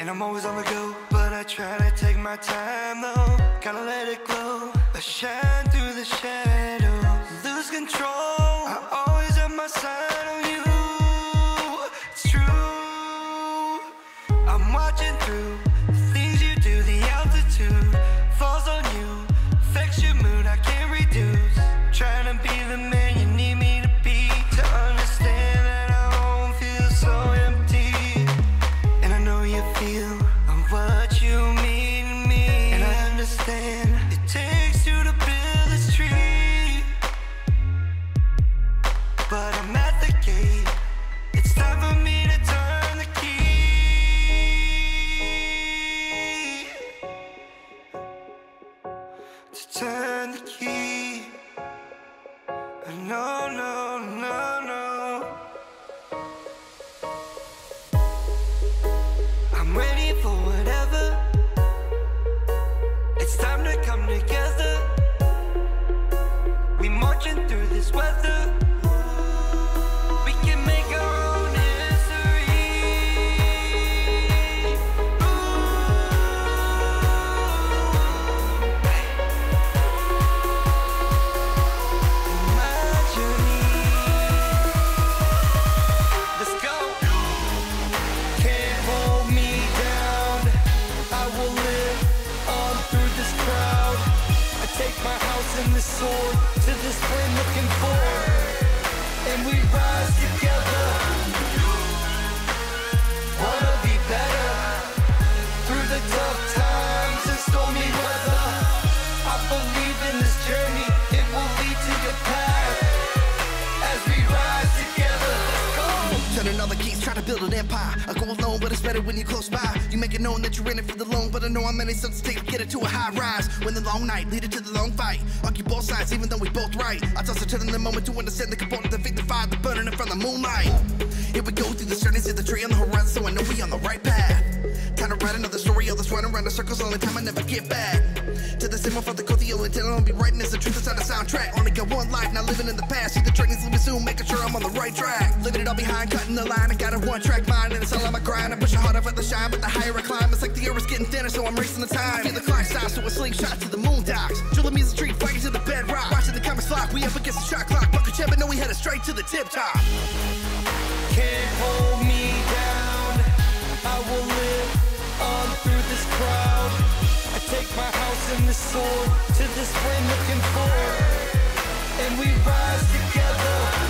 And I'm always on the go, but I try to take my time though. Gotta let it glow, I shine through the shadows. Lose control, I always have my side on you. It's true, I'm watching through the things you do. The altitude falls on you, affects your mood, I can't reduce. Trying to be the man you need me to be, to understand that I won't feel so empty. And I know you feel what you mean to me, and I understand it takes two to build this tree. But I'm at the gate, it's time for me to turn the key. To turn the key. No, no, no, no. I'm ready for whatever. It's time to come together. We marching through this weather. We can make our own history. My journey. Let's go. Can't hold me down. I will live on through this crowd. I take my house and the sword to this flame looking forward, and we rise together. Wanna be better through the tough times and stormy weather. I believe in this journey, it will lead to your path as we rise together. Let's go. Turning all the keys, try to build an empire. I go alone, but it's better when you're close by. You make it known that you're in it for the long, but I know how many steps it takes to get it to a high rise. When the long night lead it to the long fight, argue both sides, even though we both right. I toss a turn in the moment to understand the component of the fire, the burning in front of the moonlight. Here we go through the journey, see the tree on the horizon, so I know we on the right path. Time to write another story, all this running around the circles, only time I never get back. To the same for the cold, the only tale I'll be writing is the truth inside the soundtrack. Only got one life, not living in the past. See the training's leaving soon, making sure I'm on the right track. Leaving it all behind, cutting the line. I got a one-track mind, and it's all on my grind. I'm pushing harder for the shine, but the higher I climb, it's like the air is getting thinner, so I'm racing the time. I feel the climb style, so a slingshot to the moon docks. Drilling music street, fighting to the bedrock. Watching the comments lock, we up against the shot clock. Bucket chip, but know we headed straight to the tip top. Can't hold me down. I will live on through this crowd. I take my house and the sword to this flame looking forward, and we rise together.